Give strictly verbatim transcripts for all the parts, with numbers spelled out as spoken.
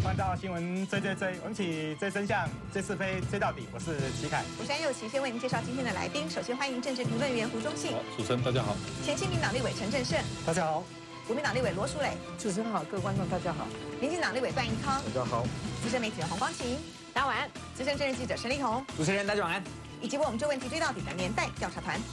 欢迎到新闻追追追，我们一起追真相、追是非、追到底。我是齐凯， 我是安佑琪，先为您介绍今天的来宾。首先欢迎政治评论员胡忠信， 好，主持人大家好。 前亲民党立委陈振胜， 大家好。 国民党立委罗淑蕾， 主持人好，各位观众大家好。 民进党立委段宜康， 大家好。 资深媒体人洪光琴，大家晚安。资深政治记者陈立宏， 主持人大家晚安。 以及为我们这问题追到底的年代调查团。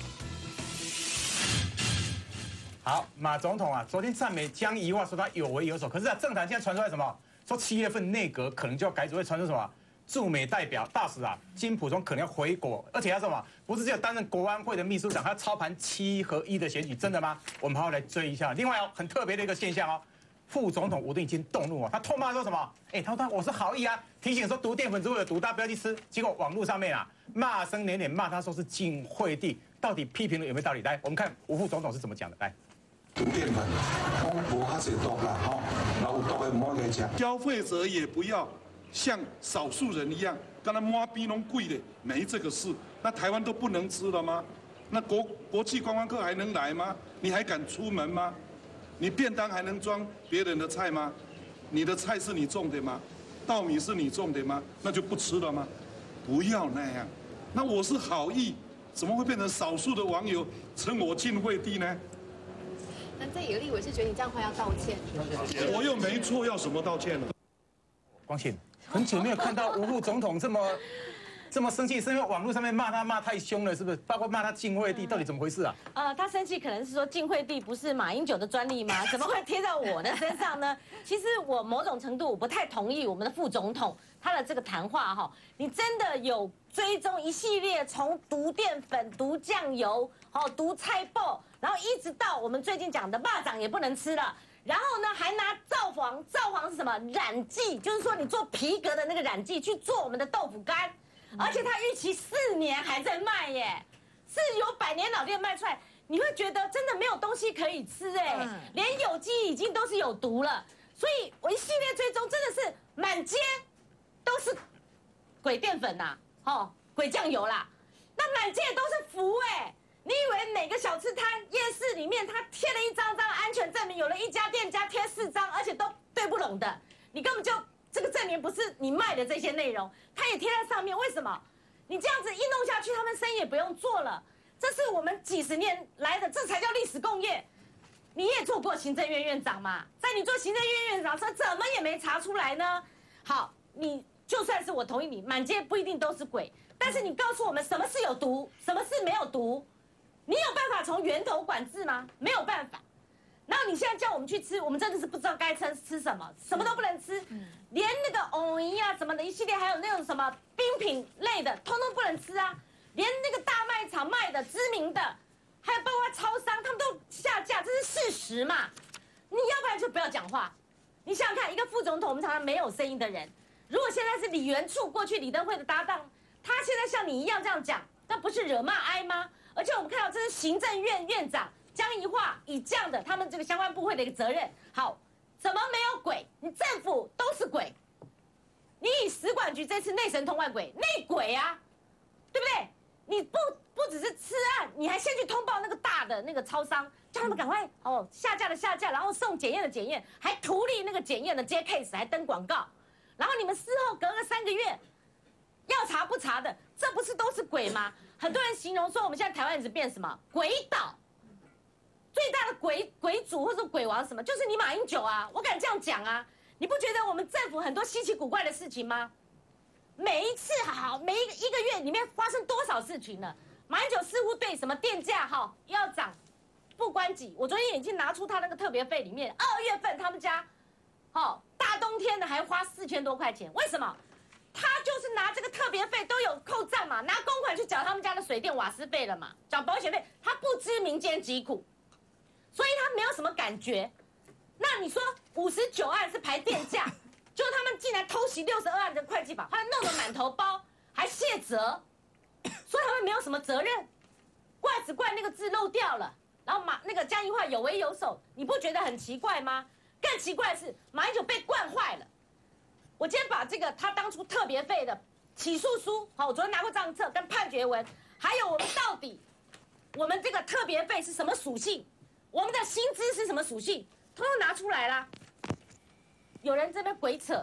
好，马总统啊，昨天赞美江宜桦，说他有为有守。可是啊，政坛现在传出来什么？说七月份内阁可能就要改组，会传出什么？驻美代表大使啊，金溥聪可能要回国，而且他什么？不是只有担任国安会的秘书长，他要操盘七合一的选举，真的吗？我们好好来追一下。另外哦，很特别的一个现象哦，副总统吴敦义已经动怒哦，他痛骂说什么？哎，他说我是好意啊，提醒说毒淀粉如果有毒，大家不要去吃。结果网络上面啊，骂声连连，骂他说是晋惠帝，到底批评的有没有道理？来，我们看吴副总统是怎么讲的。来。 毒淀粉，公无哈是毒啦，吼，然后有毒的唔好去吃。 消费者也不要像少数人一样，跟他摸逼弄贵的，没这个事。那台湾都不能吃了吗？那国国际观光客还能来吗？你还敢出门吗？你便当还能装别人的菜吗？你的菜是你种的吗？稻米是你种的吗？那就不吃了吗？不要那样。那我是好意，怎么会变成少数的网友称我晋惠帝呢？ 那这有个立委是觉得你这样话要道歉， 我又没错，要什么道歉呢？ 光庆，很久没有看到吴副总统这么这么生气，是因为网络上面骂他骂太凶了，是不是？包括骂他晋惠帝，到底怎么回事啊？ 呃，他生气可能是说晋惠帝不是马英九的专利吗？怎么会贴到我的身上呢？其实我某种程度我不太同意我们的副总统他的这个谈话哈。你真的有追踪一系列从毒淀粉、毒酱油、哦毒菜爆，然后一直到我们最近讲的蚂蚱也不能吃了。然后呢，还拿皂黄，皂黄是什么？染剂，就是说你做皮革的那个染剂去做我们的豆腐干，而且它预期四年还在卖耶，是有百年老店卖出来，你会觉得真的没有东西可以吃哎，嗯、连有机已经都是有毒了，所以我一系列追踪真的是满街都是鬼淀粉呐、啊，哦，鬼酱油啦，那满街都是符哎。你以为每个小吃摊、夜市里面，他贴了一张张安全证明，有了一家店家贴四张，而且都对不拢的，你根本就这个证明不是你卖的这些内容，他也贴在上面。为什么？你这样子一弄下去，他们生意也不用做了。这是我们几十年来的，这才叫历史共业。你也做过行政院院长嘛？在你做行政院院长，说怎么也没查出来呢？好，你就算是我同意你，满街不一定都是鬼，但是你告诉我们什么是有毒，什么是没有毒。你有办法从源头管制吗？没有办法。然后你现在叫我们去吃，我们真的是不知道该吃吃什么，什么都不能吃，连那个藕泥啊什么的一系列，还有那种什么冰品类的，通通不能吃啊。连那个大卖场卖的知名的，还有包括超商，他们都下架，这是事实嘛。你要不然就不要讲话。你想想看，一个副总统，我们常常没有声音的人，如果现在是李元簇过去李登辉的搭档，他现在像你一样这样讲，那不是惹骂哀吗？而且我们看到这是行政院院长江宜桦以这样的他们这个相关部会的一个责任。好，怎么没有鬼？你政府都是鬼，你以食管局这次内神通外鬼，内鬼啊，对不对？你不不只是吃案，你还先去通报那个大的那个超商，叫他们赶快哦下架的下架，然后送检验的检验，还图利那个检验的接 case， 还登广告，然后你们事后隔个三个月要查不查的，这不是都是鬼吗？很多人形容说，我们现在台湾一直变什么鬼岛，最大的鬼鬼主或者鬼王什么，就是你马英九啊！我敢这样讲啊！你不觉得我们政府很多稀奇古怪的事情吗？每一次好，每一个一个月里面发生多少事情呢？马英九似乎对什么电价哈要涨不关己，我昨天已经拿出他那个特别费里面，二月份他们家，哦大冬天的还花四千多块钱，为什么？他就是拿这个特别费都有扣账嘛，拿公款去缴他们家的水电瓦斯费了嘛，缴保险费，他不知民间疾苦，所以他没有什么感觉。那你说五十九案是排电价，就他们竟然偷袭六十二案的会计法，他弄得满头包，还卸责，所以他们没有什么责任，怪只怪那个字漏掉了，然后马那个江宜桦有为有守，你不觉得很奇怪吗？更奇怪的是马英九被惯坏了。我今天把这个他当初特别费的起诉书，好，我昨天拿过账册跟判决文，还有我们到底我们这个特别费是什么属性，我们的薪资是什么属性，通通拿出来啦。有人这边鬼扯，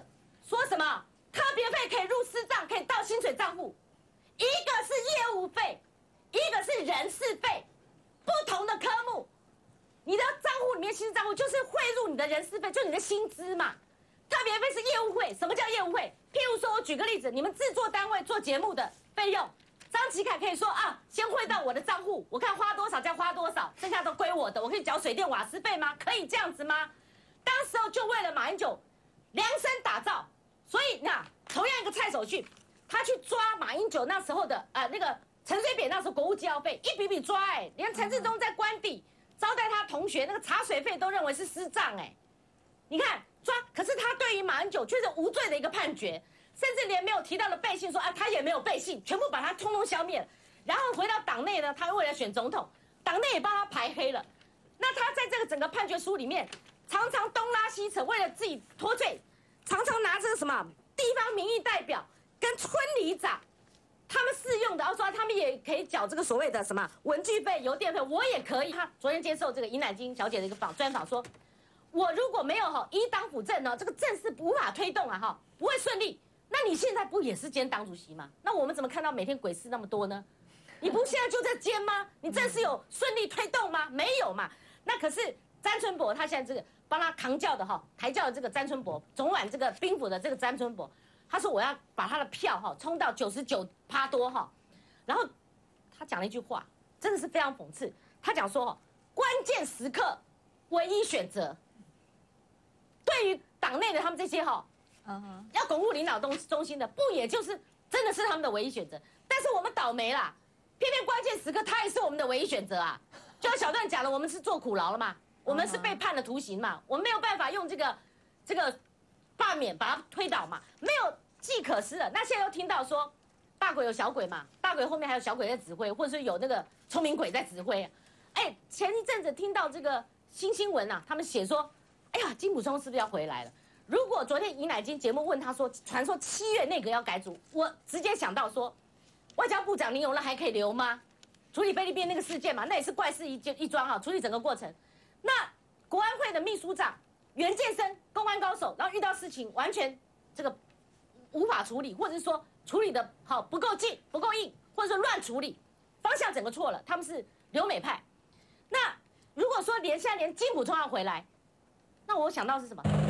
说什么特别费可以入私账，可以到薪水账户，一个是业务费，一个是人事费，不同的科目，你的账户里面薪资账户就是汇入你的人事费，就你的薪资嘛。特别费是业务费，什么叫业务费？譬如说，我举个例子，你们制作单位做节目的费用，张启凯可以说啊，先汇到我的账户，我看花多少再花多少，剩下都归我的，我可以缴水电瓦斯费吗？可以这样子吗？当时候就为了马英九量身打造，所以那同样一个蔡守训，他去抓马英九那时候的啊、呃、那个陈水扁那时候国务机要费一笔笔抓哎、欸，连陈志忠在官邸招待他同学那个茶水费都认为是私账哎，你看。抓，可是他对于马英九却是无罪的一个判决，甚至连没有提到的背信说啊，他也没有背信，全部把他通通消灭了。然后回到党内呢，他为了选总统，党内也帮他排黑了。那他在这个整个判决书里面，常常东拉西扯，为了自己脱罪，常常拿这个什么地方民意代表跟村里长他们适用的，然后说他们也可以缴这个所谓的什么文具费、邮电费，我也可以。他昨天接受这个尹乃菁小姐的一个访专访说。我如果没有哈一党辅政呢，这个政事无法推动啊哈，不会顺利。那你现在不也是兼党主席吗？那我们怎么看到每天鬼事那么多呢？你不现在就在兼吗？你政事有顺利推动吗？没有嘛。那可是詹春博他现在这个帮他扛轿的哈，抬轿的这个詹春博，总管这个兵府的这个詹春博，他说我要把他的票哈冲到九十九趴多哈，然后他讲了一句话，真的是非常讽刺。他讲说哈，关键时刻唯一选择。对于党内的他们这些哈，要巩固领导中中心的，不也就是真的是他们的唯一选择？但是我们倒霉啦，偏偏关键时刻他也是我们的唯一选择啊！就像小段讲了，我们是坐苦牢了嘛，我们是被判了徒刑嘛，我们没有办法用这个这个罢免把它推倒嘛，没有计可施了。那现在又听到说大鬼有小鬼嘛，大鬼后面还有小鬼在指挥，或者是有那个聪明鬼在指挥。哎，前一阵子听到这个新新闻啊，他们写说。哎呀，金溥聪是不是要回来了？如果昨天尹乃菁节目问他说，传说七月内阁要改组，我直接想到说，外交部长林永乐还可以留吗？处理菲律宾那个事件嘛，那也是怪事一一桩哈，处理整个过程。那国安会的秘书长袁建生，公安高手，然后遇到事情完全这个无法处理，或者是说处理的好不够近、不够硬，或者说乱处理，方向整个错了。他们是留美派。那如果说连现在连金溥聪要回来。那我想到是什么？